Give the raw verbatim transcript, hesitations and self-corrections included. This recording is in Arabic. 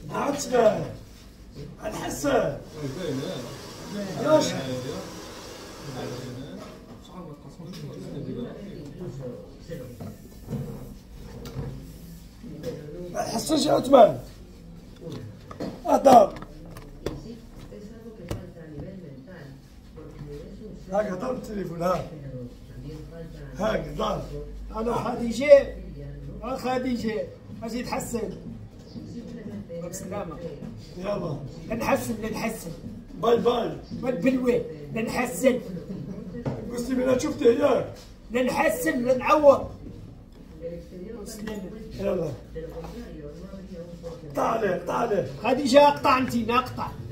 عتبة الحسن ياش الحسن شي عثمان أدار هاك ضرب التليفون ها هاك ضرب أنا خديجة أنا خديجة أجي تحسن بسلامة يلا نحسن نحسن باي باي بالبلوة نحسن قلت لي انا شفته ياك نحسن نعوض يلا طالع طالع خديجة أقطع أنتي نقطع